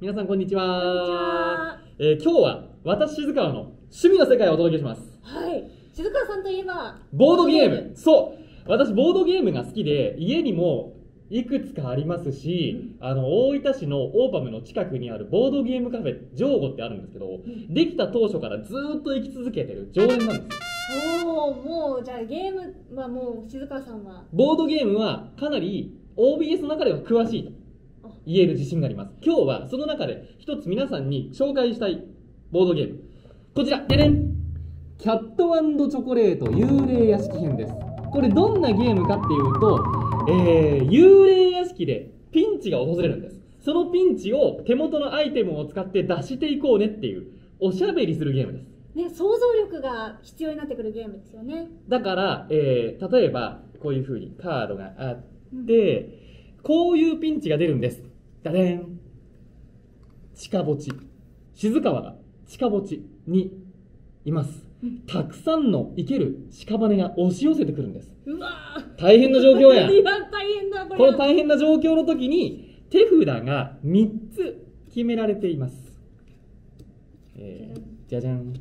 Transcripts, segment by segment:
皆さんこんにちは。 こんにちは。 今日は私静川の趣味の世界をお届けします。 はい。静川さんといえばボードゲーム。そう。私ボードゲームが好きで、家にもいくつかありますし、大分市のオーパムの近くにあるボードゲームカフェジョーゴってあるんですけど、できた当初からずーっと生き続けてる常連なんです。 おお、もうじゃあゲームはもう静川さんはボードゲームはかなり OBS の中では詳しいと言える自信があります。今日はその中で一つ皆さんに紹介したいボードゲーム、こちらでねん、キャット&チョコレート幽霊屋敷編です。これどんなゲームかっていうと、幽霊屋敷でピンチが訪れるんです。そのピンチを手元のアイテムを使って脱していこうねっていうおしゃべりするゲームですね。想像力が必要になってくるゲームですよね。 だから、例えばこういう風にカードがあって、こういうピンチが出るんです。ダデン、近墓地。静川が近墓地にいます。たくさんの生ける屍が押し寄せてくるんです。 うわー、 大変な状況や。 いや大変だこれ。 この大変な状況の時に手札が3つ決められています。じゃじゃん。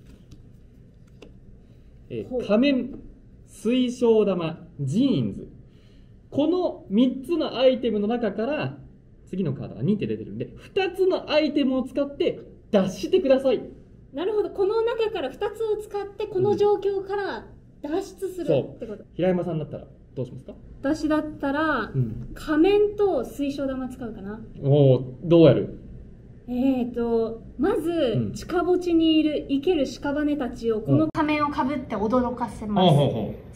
仮面、水晶玉、ジーンズ。この3つのアイテムの中から次のカードが2って出てるんで、2つのアイテムを使って脱してください。 なるほど。この中から2つを使ってこの状況から脱出するってこと。 平山さんだったらどうしますか？ 私だったら、仮面と水晶玉使うかな。 おお、どうやる？ まず、近墓地にいる生ける屍たちをこの仮面をかぶって驚かせます。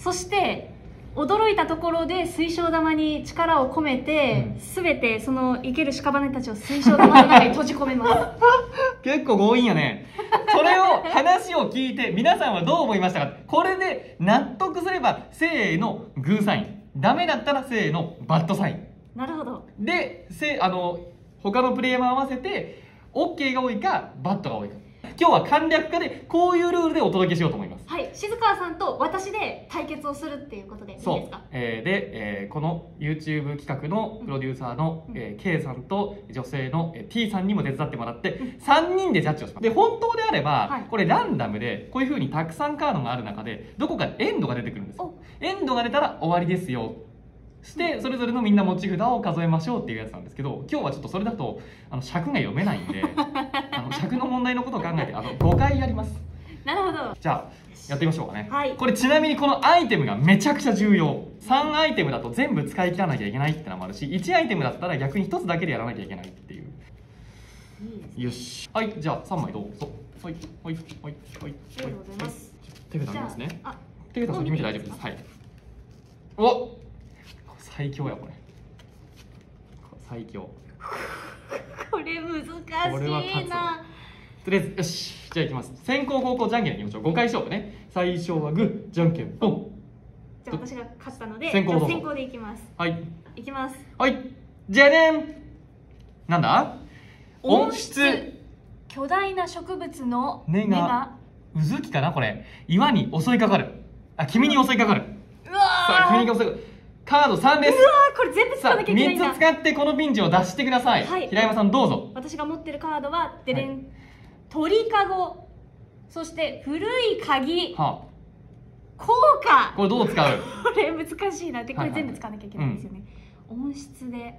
そして驚いたところで水晶玉に力を込めて、全てその生ける屍たちを水晶玉の中に閉じ込めます結構強引やね。それを話を聞いて皆さんはどう思いましたか？これで納得すればせーのグーサイン、ダメだったらせーのバッドサイン。 なるほど。 で他のプレイヤーも合わせて OK が多いかバッドが多いか、今日は簡略化でこういうルールでお届けしようと思います。 はい、静川さんと私で対決をするっていうことでいいですか？ そう、この YouTube 企画のプロデューサーの、K さんと女性の T さんにも手伝ってもらって3人でジャッジをします。で本当であれば、これランダムでこういう風にたくさんカードがある中でどこかでエンドが出てくるんですよ。エンドが出たら終わりですよしてそれぞれのみんな持ち札を数えましょうっていうやつなんですけど、今日はちょっとそれだと尺が読めないんで尺の問題のことを考えて5回やります。 なるほど。 じゃあやってみましょうかね。 はい、 これちなみにこのアイテムがめちゃくちゃ重要。3アイテムだと全部使い切らなきゃいけないってのもあるし、1アイテムだったら逆に1つだけでやらなきゃいけないっていう。よし、はい、じゃあ3枚どうぞ。はいはいはいはい。 ありがとうございます。 手札ありますね。手札先見て大丈夫です。はい。お、最強やこれ。最強。 これ難しいな。 とりあえずよし、じゃあいきます。先攻後攻じゃんけんいきましょう。5回勝負ね。最初はグー、じゃんけんポン。 じゃあ私が勝ったので先攻でいきます。 はい、 いきます。 はい、じゃねん。なんだ？温室。 巨大な植物の根がうずきかな。これ岩に襲いかかる。君に襲いかかる。 うわさあ君に襲いかかる。カード3です。 うわー、これ全部使わなきゃいけないんだ。 3つ使ってこのピンチを脱してください。平山さんどうぞ。 私が持ってるカードはでれん、鳥かご、そして古い鍵、効果。 これどう使う？ これ難しいな。でこれ全部使わなきゃいけないんですよね。温室で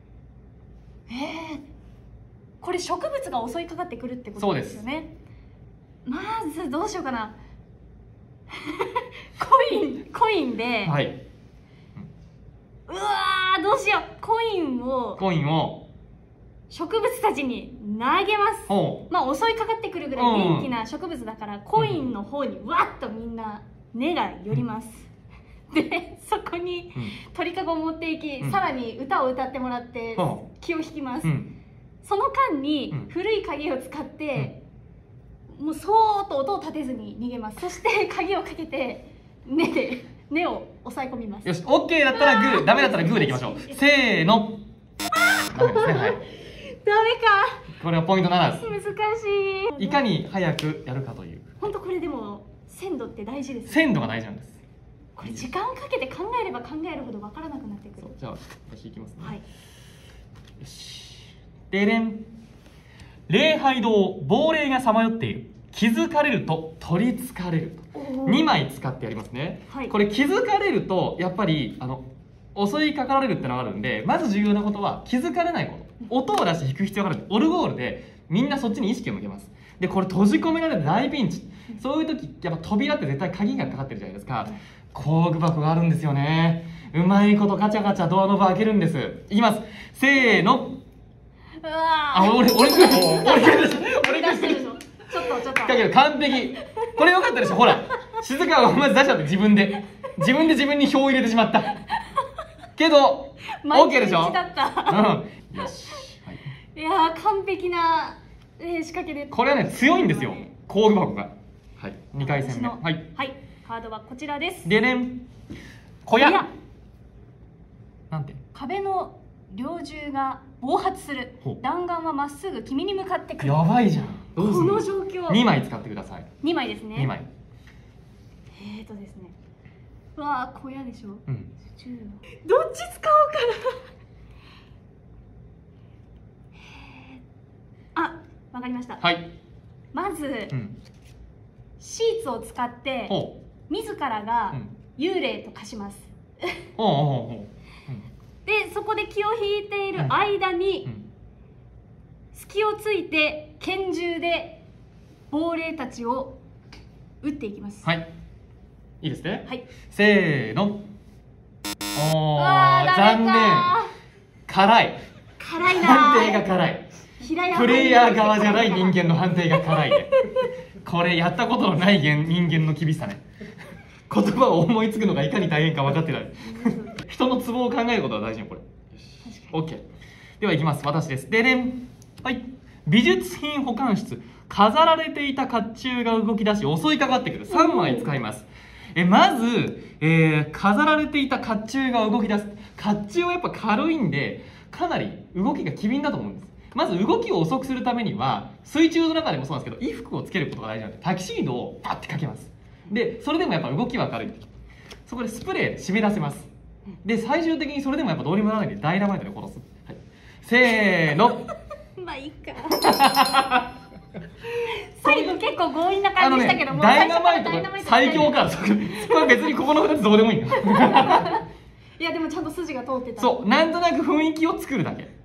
これ植物が襲いかかってくるってことですよね。まずどうしようかなコインで、 はい、 うわー、どうしよう。コインを植物たちに投げます。まあ襲いかかってくるぐらい元気な植物だから、コインの方にわっとみんな根が寄ります、でそこに鳥かごを持っていき、さらに歌を歌ってもらって気を引きます、その間に古い鍵を使って、もうそーっと音を立てずに逃げます。そして鍵をかけて根を押さえ込みます。 よし、 OK だったらグー、ダメだったらグーでいきましょう。せーの。ダメですね。はい、 ダメか。 これはポイントならず。 難しい。 いかに早くやるかという。 本当これでも鮮度って大事ですね。 鮮度が大事なんです。 これ時間かけて考えれば考えるほど分からなくなってくる。 じゃあ私いきますね。 はい。 よし、でれん。 礼拝堂、亡霊がさまよっている。気づかれると取りつかれると。2枚使ってやりますね、はい、これ気づかれるとやっぱり襲いかかられるってのがあるんで、まず重要なことは気づかれないこと。音を出して弾く必要があるんで、オルゴールでみんなそっちに意識を向けます。でこれ閉じ込められて大ピンチ、そういう時やっぱ扉って絶対鍵がかかってるじゃないですか。工具箱があるんですよね。うまいことガチャガチャドアノブ開けるんです。いきます、せーの。 うわあ、俺出してるでしょ。ちょっとだけど完璧。これ良かったでしょ。ほら静香がまず出しちゃって、自分で自分に票を入れてしまったけど OK でしょ。 だった、 うん、よし、はい、 いやー完璧な、仕掛けで、 これはね強いんですよ、工具箱が。はい、2回戦目、はい、 はい、カードはこちらです。 でねん、小屋なんて、 壁の猟銃が暴発する。弾丸はまっすぐ君に向かってくる。 やばいじゃん。 この状況。 2枚使ってください。 2枚ですね。 2枚。 ですね。うわー、小屋でしょ。 うん。 どっち使おうかな。あ、わかりました。 はい。 まず、シーツを使って自らが幽霊と化します。でそこで気を引いている間に、隙をついて拳銃で亡霊たちを撃っていきます。 はい、いいですね。 はい、 せーの。残念。辛いな。 判定が辛い。プレイヤー側じゃない人間の判定が辛いね。これやったことのない人間の厳しさね。言葉を思いつくのがいかに大変か分かってない。人のツボを考えることが大事よ、これ。OK。ではいきます。私です。でねん。はい。美術品保管室。飾られていた甲冑が動き出し襲いかかってくる。3枚使います。まず、飾られていた甲冑が動き出す。甲冑はやっぱ軽いんで、かなり動きが機敏だと思うんです。まず動きを遅くするためには、水中の中でもそうなんですけど、衣服をつけることが大事なので、タキシードをパッてかけます。で、それでもやっぱ動きは軽い。そこでスプレーで締め出せます。で、最終的にそれでもやっぱどうにもならないんで、ダイナマイトで殺す。はい、せーの。 まあいいか。最後結構強引な感じしたけど、もうダイナマイトが最強か。これ別にここの2つどうでもいいの。 いやでもちゃんと筋が通ってた。 そう、なんとなく雰囲気を作るだけ。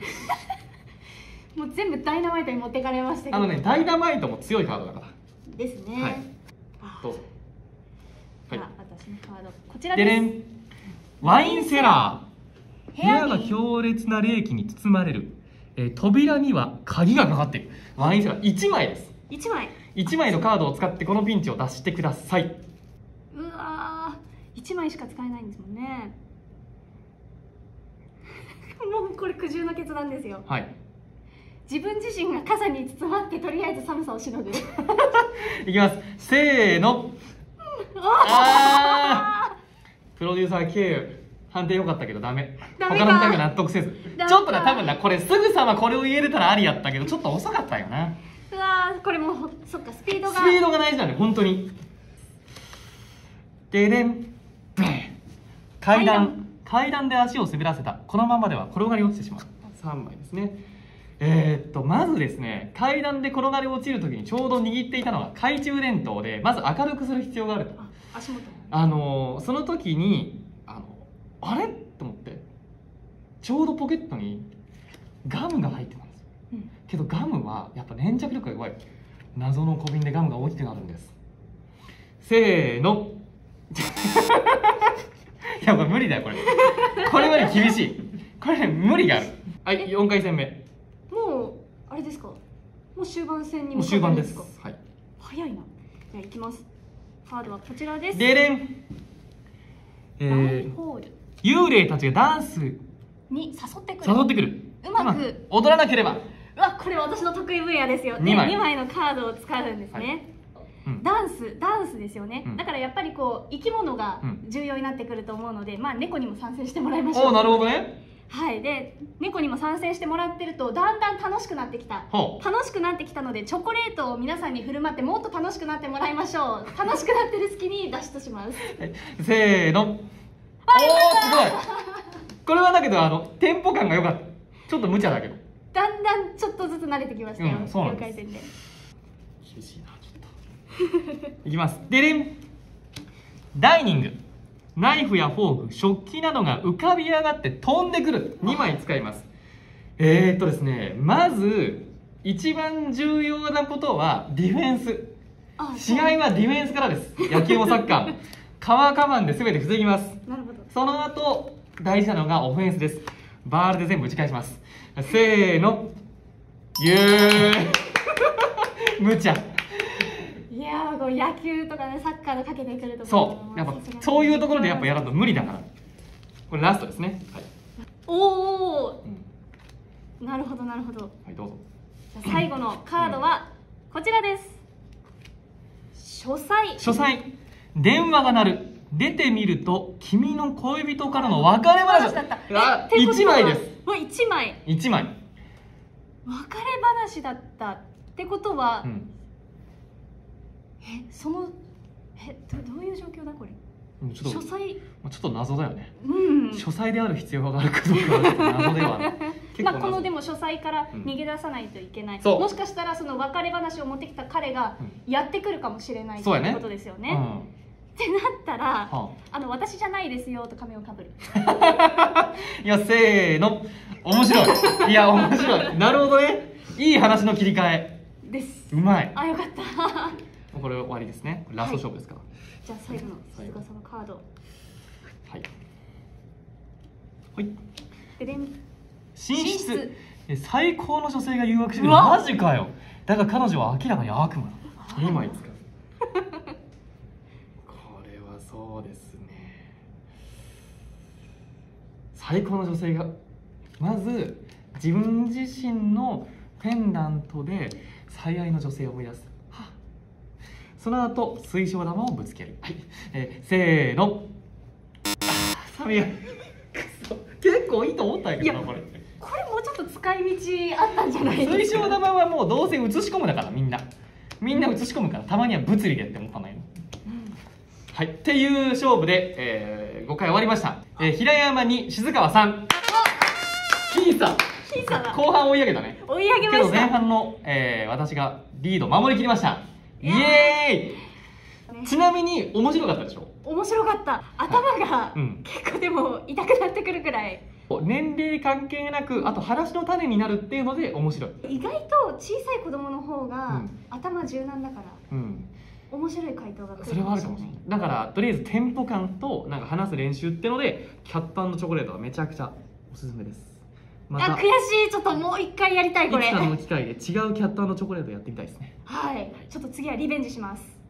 もう全部ダイナマイトに持ってかれましたけど。 ダイナマイトも強いカードだから。 ですね。 はい。どうぞ。 はい。私のカードこちらです。 でね、ワインセラー。部屋が強烈な冷気に包まれる。扉には鍵がかかっている。ワインセラー1枚です。1枚のカードを使ってこのピンチを脱してください。 うわー、1枚しか使えないんですもんね。もうこれ苦渋の決断ですよ。 はい。 自分自身が傘に包まってとりあえず寒さをしのぐ。いきます。せーの。プロデューサー K 判定良かったけどダメ。他の2人が納得せず。ちょっと多分これすぐさまこれを言えれたらありやったけど、ちょっと遅かったよな。 うわー、これもうそっか、スピードが大事なんで、本当に。ででん。階段で足を滑らせた。このままでは転がり落ちてしまう。3枚ですね。まずですね、階段で転がり落ちるときにちょうど握っていたのが懐中電灯で、まず明るくする必要があると。 足元。 その時にあれと思って、ちょうどポケットにガムが入ってたんですよ。けどガムはやっぱ粘着力が弱い。謎の小瓶でガムが落ちてなるんです。せーの。いやこれ無理だよ、これはね厳しい。これね無理がある。はい、4回戦目。 もうあれですか、もう終盤戦にもう終盤です。はい、 早いな。じゃあいきます。カードはこちらです。 でれん。幽霊たちがダンスに誘ってくる。うまく踊らなければ。 うわ、これ私の得意分野ですよ。2枚のカードを使うんですね。ダンスですよね。だからやっぱりこう生き物が重要になってくると思うので、まあ猫にも参戦してもらいましょう。 なるほどね。 はい、で猫にも参戦してもらってるとだんだん楽しくなってきたので、チョコレートを皆さんに振る舞ってもっと楽しくなってもらいましょう。楽しくなってる隙に脱出します。 せーの。すごい。これはだけどテンポ感が良かった。ちょっと無茶だけどだんだんちょっとずつ流慣れてきましたよ、4回戦で。 厳しいなちょっといきます。でれん。ダイニング。ナイフやフォーク、食器などが浮かび上がって飛んでくる。2枚使います。ですね、まず一番重要なことはディフェンス。試合はディフェンスからです。野球もサッカー革カバンで全て防ぎます。 なるほど。その後大事なのがオフェンスです。バールで全部打ち返します。せーの、無茶。 いやー、こう野球とかね、サッカーでかけてくるとそうやっぱそういうところでやっぱやらんと無理だから。これラストですね。はい、 おお、なるほどなるほど。 はい、どうぞ。 じゃあ最後のカードはこちらです。書斎。 書斎。電話が鳴る。出てみると君の恋人からの別れ話だった。1枚です。 1枚。 1枚。 別れ話だったってことは、どういう状況だこれ。書斎。 ちょっと謎だよね。書斎である必要があるかどうかは謎ではある。 まあこのでも書斎から逃げ出さないといけない。もしかしたらその別れ話を持ってきた彼がやってくるかもしれないということですよね。ってなったら、私じゃないですよと仮面をかぶる。 いや、せーの、面白い。いや、面白い。なるほどね。いい話の切り替えです。 うまい。 あ、よかった。 これ終わりですね。ラスト勝負ですから。 じゃあ最後の鈴鹿さんのカード。 はい。はい。 ででん。 寝室。最高の女性が誘惑してくる。マジかよ。だから彼女は明らかに悪魔。2枚使う。そうですね。最高の女性がまず自分自身のペンダントで最愛の女性を思い出す。その後水晶玉をぶつける。はい、せーの。いや結構いいと思ったんやけどな。これもうちょっと使い道あったんじゃないですか。 水晶玉はもうどうせ映し込むだから、みんな映し込むから、たまには物理でって思ったんだよ。はい、っていう勝負で、5回終わりました。平山2、静川3。僅差後半追い上げたね。 追い上げました。けど前半の、私がリード守りきりました。イエーイ。ちなみに面白かったでしょ。 面白かった。頭が結構でも痛くなってくるくらい。 年齢関係なく、あと話の種になるっていうので面白い。 意外と小さい子供の方が頭柔軟だから、面白い回答が来る。 それはあるかもしれない。だからとりあえずテンポ感となんか話す練習ってので、キャット&チョコレートはめちゃくちゃおすすめです。 また悔しい。ちょっともう一回やりたい。これいつかの機会で違うキャット&チョコレートやってみたいですね。 はい、ちょっと次はリベンジします。